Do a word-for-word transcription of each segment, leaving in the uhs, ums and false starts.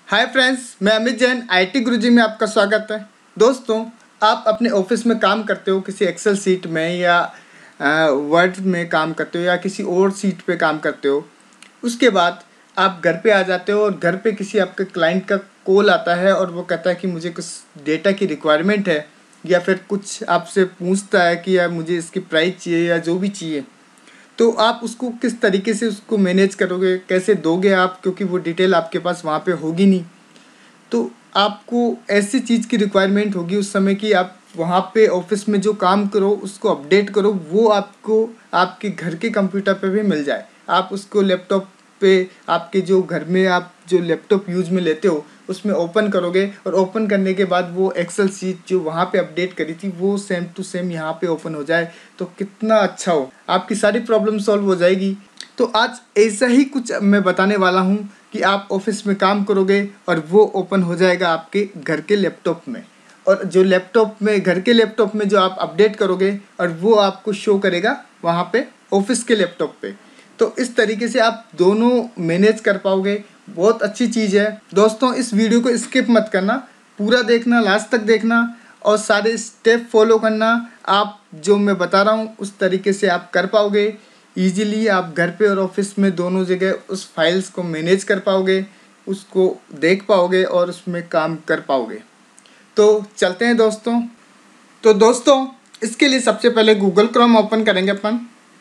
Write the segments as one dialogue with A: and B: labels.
A: Hi friends, मैं Amit Jain IT गुरुजी में आपका स्वागत है। दोस्तों, आप अपने ऑफिस में काम करते हो, किसी एक्सेल सीट में या वर्ड में काम करते हो या किसी और सीट पे काम करते हो। उसके बाद आप घर पे आ जाते हो और घर पे किसी आपके क्लाइंट का कॉल आता है और वो कहता है कि मुझे कुछ डेटा की रिक्वायरमेंट है या फिर कुछ आपसे पूछता है कि यार मुझे इसकी प्राइस चाहिए या जो भी चाहिए। तो आप उसको किस तरीके से उसको मैनेज करोगे, कैसे दोगे आप, क्योंकि वो डिटेल आपके पास वहाँ पे होगी नहीं। तो आपको ऐसी चीज़ की रिक्वायरमेंट होगी उस समय कि आप वहाँ पे ऑफिस में जो काम करो उसको अपडेट करो, वो आपको आपके घर के कंप्यूटर पे भी मिल जाए। आप उसको लैपटॉप पे, आपके जो घर में आप जो लैपटॉप यूज में लेते हो उसमें ओपन करोगे और ओपन करने के बाद वो एक्सेल सीट जो वहाँ पे अपडेट करी थी वो सेम टू सेम यहाँ पे ओपन हो जाए तो कितना अच्छा हो, आपकी सारी प्रॉब्लम सॉल्व हो जाएगी। तो आज ऐसा ही कुछ मैं बताने वाला हूँ कि आप ऑफिस में काम करोगे और वो ओपन हो जाएगा आपके घर के लैपटॉप में, और जो लैपटॉप में घर के लैपटॉप में जो आप अपडेट करोगे और वो आपको शो करेगा वहाँ पे ऑफिस के लैपटॉप पे। तो इस तरीके से आप दोनों मैनेज कर पाओगे। बहुत अच्छी चीज़ है दोस्तों। इस वीडियो को स्किप मत करना, पूरा देखना, लास्ट तक देखना और सारे स्टेप फॉलो करना। आप जो मैं बता रहा हूँ उस तरीके से आप कर पाओगे। ईजिली आप घर पे और ऑफिस में दोनों जगह उस फाइल्स को मैनेज कर पाओगे, उसको देख पाओगे और उसमें काम कर पाओगे। तो चलते हैं दोस्तों। तो दोस्तों, इसके लिए सबसे पहले गूगल क्रोम ओपन करेंगे अपन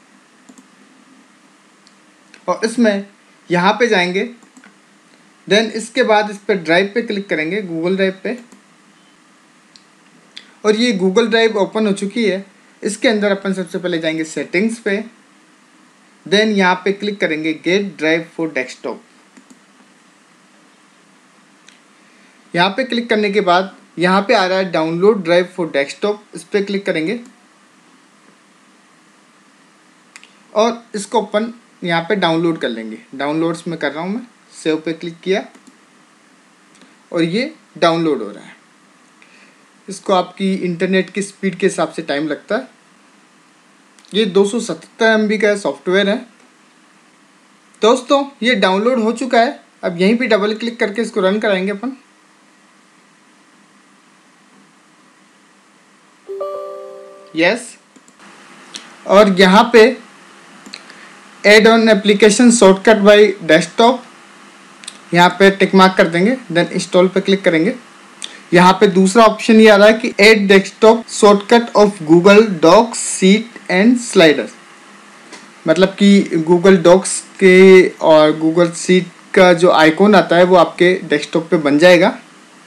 A: और इसमें यहाँ पे जाएंगे। देन इसके बाद इस पर ड्राइव पे क्लिक करेंगे, गूगल ड्राइव पे, और ये गूगल ड्राइव ओपन हो चुकी है। इसके अंदर अपन सबसे पहले जाएंगे सेटिंग्स पे। देन यहाँ पे क्लिक करेंगे गेट ड्राइव फॉर डेस्कटॉप। यहाँ पे क्लिक करने के बाद यहाँ पे आ रहा है डाउनलोड ड्राइव फॉर डेस्कटॉप, इस पर क्लिक करेंगे और इसको अपन यहाँ पे डाउनलोड कर लेंगे। डाउनलोड्स में कर रहा हूँ मैं, सेव पे क्लिक किया और ये डाउनलोड हो रहा है। इसको आपकी इंटरनेट की स्पीड के हिसाब से टाइम लगता है। ये दो सौ सत्तर एम बी का सॉफ्टवेयर है दोस्तों। ये डाउनलोड हो चुका है। अब यहीं पे डबल क्लिक करके इसको रन कराएंगे अपन। यस, और यहाँ पे add on application shortcut by desktop, यहाँ पे टिक मार्क कर देंगे। देन इंस्टॉल पे क्लिक करेंगे। यहाँ पे दूसरा ऑप्शन ये आ रहा है कि add desktop shortcut of Google Docs sheet and slider, मतलब कि गूगल डॉक्स के और गूगल सीट का जो आइकॉन आता है वो आपके डेस्कटॉप पे बन जाएगा।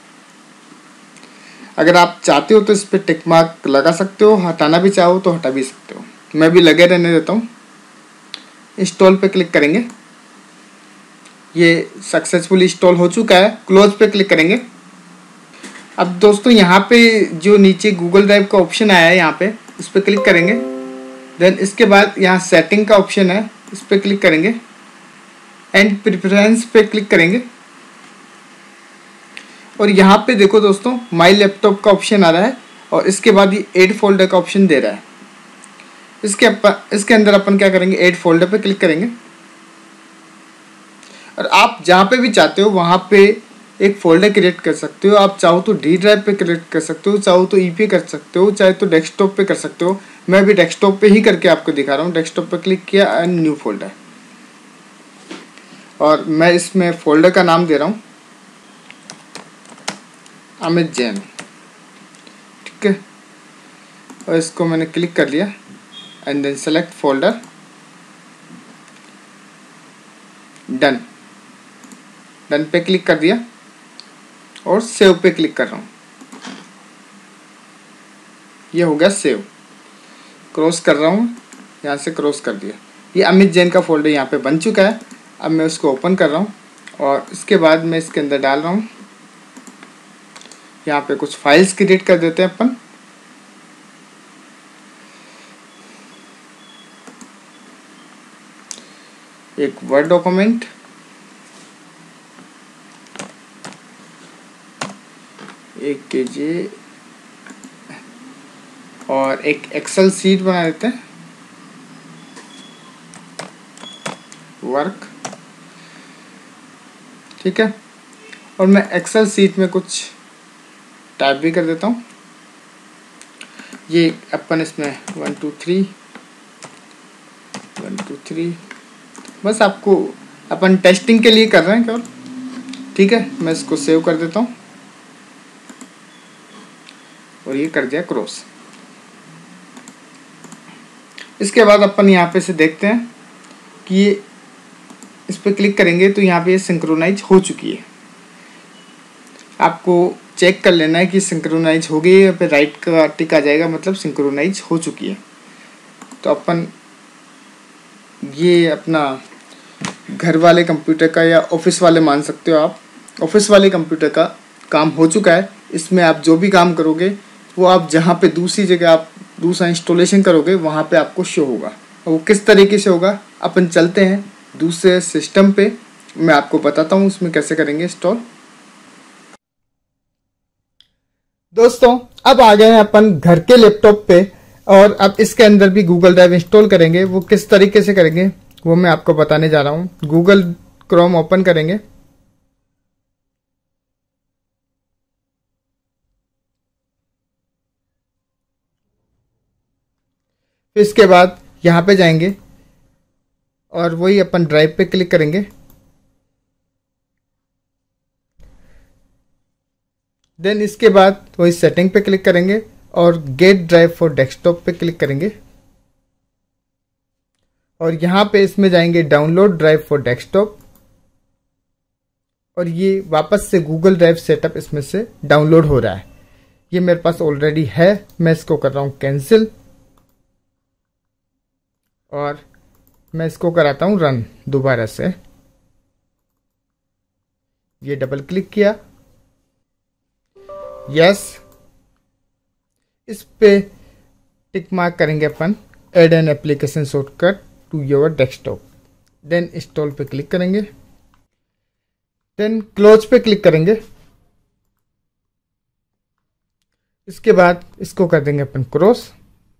A: अगर आप चाहते हो तो इस पर टिक मार्क लगा सकते हो, हटाना भी चाहो तो हटा भी सकते हो। मैं भी लगे रहने देता हूँ। इंस्टॉल पे क्लिक करेंगे। ये सक्सेसफुल इंस्टॉल हो चुका है। क्लोज पे क्लिक करेंगे। अब दोस्तों यहाँ पे जो नीचे गूगल ड्राइव का ऑप्शन आया है यहाँ पे, इस पर क्लिक करेंगे। देन इसके बाद यहाँ सेटिंग का ऑप्शन है, इस पर क्लिक करेंगे एंड प्रेफरेंस पे क्लिक करेंगे। और यहाँ पे देखो दोस्तों, माई लैपटॉप का ऑप्शन आ रहा है और इसके बाद ये एड फोल्डर का ऑप्शन दे रहा है। इसके अपन इसके अंदर अपन क्या करेंगे, एड फोल्डर पे क्लिक करेंगे और आप जहाँ पे भी चाहते हो वहाँ पे एक फोल्डर क्रिएट कर सकते हो। आप चाहो तो डी ड्राइव पे क्रिएट कर सकते हो, चाहो तो ई पे कर सकते हो, चाहे तो डेस्कटॉप पे कर सकते हो। मैं भी डेस्कटॉप पे ही करके आपको दिखा रहा हूँ। डेस्कटॉप पे क्लिक किया एंड न्यू फोल्डर, और मैं इसमें फोल्डर का नाम दे रहा हूँ अमित जैन, ठीक है। और इसको मैंने क्लिक कर लिया and then select folder, done. Done पे क्लिक कर दिया और सेव पे क्लिक कर रहा हूँ। ये हो गया सेव। क्रॉस कर रहा हूँ, यहाँ से क्रॉस कर दिया। ये अमित जैन का फोल्डर यहाँ पे बन चुका है। अब मैं उसको ओपन कर रहा हूँ और इसके बाद मैं इसके अंदर डाल रहा हूँ, यहाँ पे कुछ फाइल्स क्रिएट कर देते हैं अपन। एक वर्ड डॉक्यूमेंट, एक के जी और एक एक्सेल सीट बना देते हैं, वर्क, ठीक है। और मैं एक्सेल सीट में कुछ टाइप भी कर देता हूँ। ये अपन इसमें one two three one two three बस आपको अपन टेस्टिंग के लिए कर रहे हैं केवल, ठीक है। मैं इसको सेव कर देता हूँ और ये कर दिया क्रॉस। इसके बाद अपन यहाँ पे से देखते हैं कि ये इस पर क्लिक करेंगे तो यहाँ पे ये सिंक्रोनाइज हो चुकी है। आपको चेक कर लेना है कि सिंक्रोनाइज हो गई है, फिर राइट का टिक आ जाएगा, मतलब सिंक्रोनाइज हो चुकी है। तो अपन ये अपना घर वाले कंप्यूटर का या ऑफिस वाले मान सकते हो आप, ऑफिस वाले कंप्यूटर का काम हो चुका है। इसमें आप जो भी काम करोगे वो आप जहाँ पे दूसरी जगह आप दूसरा इंस्टॉलेशन करोगे वहाँ पे आपको शो होगा। और वो किस तरीके से होगा, अपन चलते हैं दूसरे सिस्टम पे, मैं आपको बताता हूँ उसमें कैसे करेंगे इंस्टॉल। दोस्तों अब आ गए हैं अपन घर के लैपटॉप पे और अब इसके अंदर भी गूगल ड्राइव इंस्टॉल करेंगे। वो किस तरीके से करेंगे वो मैं आपको बताने जा रहा हूँ। गूगल क्रोम ओपन करेंगे, फिर इसके बाद यहाँ पे जाएंगे और वही अपन ड्राइव पे क्लिक करेंगे। देन इसके बाद वही सेटिंग पे क्लिक करेंगे और गेट ड्राइव फॉर डेस्कटॉप पे क्लिक करेंगे और यहाँ पे इसमें जाएंगे डाउनलोड ड्राइव फॉर डेस्कटॉप और ये वापस से गूगल ड्राइव सेटअप इसमें से डाउनलोड हो रहा है। ये मेरे पास ऑलरेडी है, मैं इसको कर रहा हूँ कैंसिल और मैं इसको कराता हूँ रन दोबारा से। ये डबल क्लिक किया, यस, इस पे टिक मार्क करेंगे अपन, add an application shortcut to your desktop. Then install पे क्लिक करेंगे, देन क्लोज पे क्लिक करेंगे। इसके बाद इसको कर देंगे अपन क्रॉस।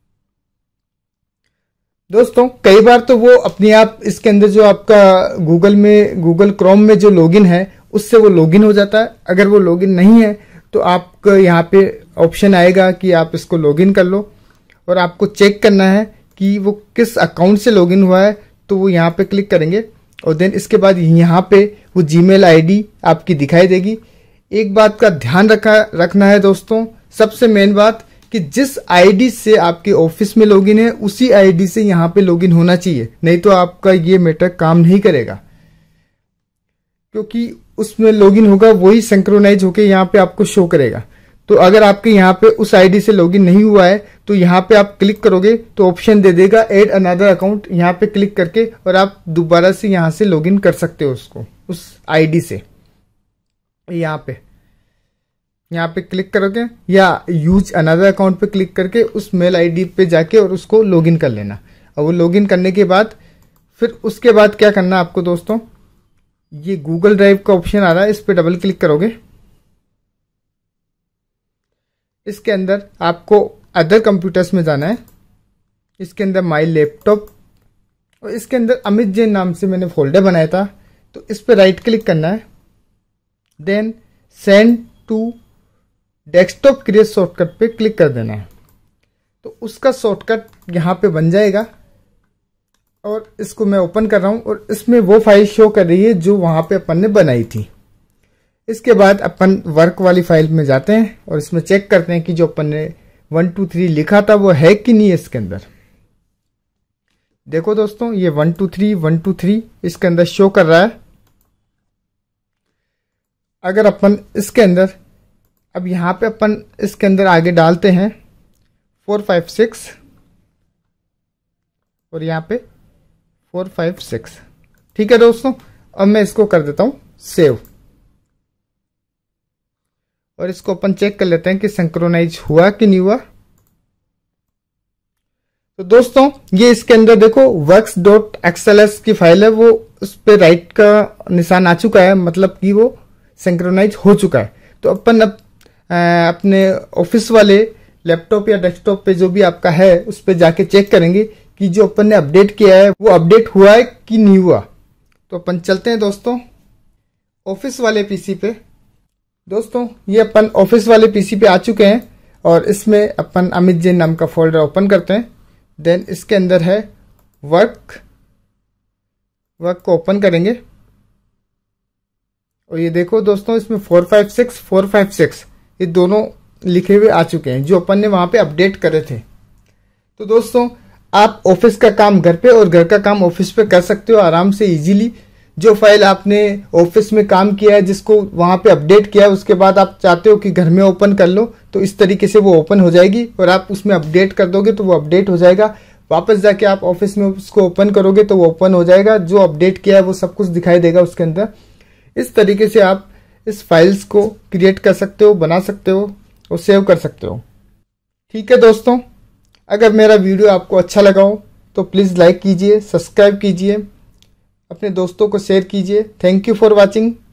A: दोस्तों कई बार तो वो अपने आप इसके अंदर जो आपका गूगल में गूगल क्रोम में जो लॉगिन है उससे वो लॉगिन हो जाता है। अगर वो लॉगिन नहीं है तो आपको यहाँ पे ऑप्शन आएगा कि आप इसको लॉगिन कर लो और आपको चेक करना है कि वो किस अकाउंट से लॉगिन हुआ है, तो वो यहाँ पे क्लिक करेंगे और देन इसके बाद यहाँ पे वो जीमेल आईडी आपकी दिखाई देगी। एक बात का ध्यान रखा रखना है दोस्तों, सबसे मेन बात कि जिस आईडी से आपके ऑफिस में लॉगिन है उसी आईडी से यहाँ पे लॉगिन होना चाहिए, नहीं तो आपका ये मेटर काम नहीं करेगा, क्योंकि उसमें लॉगिन होगा वही सिंक्रोनाइज होके यहाँ पे आपको शो करेगा। तो अगर आपके यहाँ पे उस आईडी से लॉगिन नहीं हुआ है तो यहाँ पे आप क्लिक करोगे तो ऑप्शन दे देगा ऐड अनदर अकाउंट, यहाँ पे क्लिक करके और आप दोबारा से यहाँ से लॉगिन कर सकते हो उसको उस आईडी से। यहाँ पे यहाँ पे क्लिक करोगे या यूज अनदर अकाउंट पे क्लिक करके उस मेल आईडी पे जाके और उसको लॉगिन कर लेना। और वो लॉगिन करने के बाद फिर उसके बाद क्या करना है आपको दोस्तों, ये गूगल ड्राइव का ऑप्शन आ रहा है, इस पे डबल क्लिक करोगे। इसके अंदर आपको अदर कंप्यूटर्स में जाना है, इसके अंदर माई लैपटॉप और इसके अंदर अमित जैन नाम से मैंने फोल्डर बनाया था, तो इस पे राइट क्लिक करना है। Then send to desktop create shortcut पे क्लिक कर देना है, तो उसका शॉर्टकट यहाँ पे बन जाएगा और इसको मैं ओपन कर रहा हूँ और इसमें वो फाइल शो कर रही है जो वहां पे अपन ने बनाई थी। इसके बाद अपन वर्क वाली फाइल में जाते हैं और इसमें चेक करते हैं कि जो अपन ने वन टू थ्री लिखा था वो है कि नहीं। इसके अंदर देखो दोस्तों, ये one two three one two three इसके अंदर शो कर रहा है। अगर अपन इसके अंदर अब यहाँ पे अपन इसके अंदर आगे डालते हैं फोर फाइव सिक्स और यहाँ पे फोर फाइव सिक्स, ठीक है दोस्तों। अब मैं इसको कर देता हूं सेव और इसको अपन चेक कर लेते हैं कि सिंक्रोनाइज हुआ कि नहीं हुआ। तो दोस्तों ये इसके अंदर देखो वर्क्स डॉट एक्सएलएस की फाइल है, वो उस पर राइट का निशान आ चुका है, मतलब कि वो सिंक्रोनाइज हो चुका है। तो अपन अब अपने ऑफिस वाले लैपटॉप या डेस्कटॉप पे जो भी आपका है उस पर जाके चेक करेंगे कि जो अपन ने अपडेट किया है वो अपडेट हुआ है कि नहीं हुआ। तो अपन चलते हैं दोस्तों ऑफिस वाले पीसी पे, दोस्तों ये अपन ऑफिस वाले पीसी पे आ चुके हैं और इसमें अपन अमित जैन नाम का फोल्डर ओपन करते हैं। देन इसके अंदर है वर्क, वर्क को ओपन करेंगे और ये देखो दोस्तों इसमें four five six four five six ये दोनों लिखे हुए आ चुके हैं जो अपन ने वहां पे अपडेट करे थे। तो दोस्तों आप ऑफिस का काम घर पे और घर का काम ऑफिस पे कर सकते हो आराम से इजीली। जो फाइल आपने ऑफिस में काम किया है जिसको वहां पे अपडेट किया है उसके बाद आप चाहते हो कि घर में ओपन कर लो तो इस तरीके से वो ओपन हो जाएगी और आप उसमें अपडेट कर दोगे तो वो अपडेट हो जाएगा। वापस जाके आप ऑफिस में उसको ओपन करोगे तो वो ओपन हो जाएगा। जो अपडेट किया है वो सब कुछ दिखाई देगा उसके अंदर। इस तरीके से आप इस फाइल्स को क्रिएट कर सकते हो, बना सकते हो और सेव कर सकते हो। ठीक है दोस्तों, अगर मेरा वीडियो आपको अच्छा लगा हो तो प्लीज़ लाइक कीजिए, सब्सक्राइब कीजिए, अपने दोस्तों को शेयर कीजिए। Thank you for watching.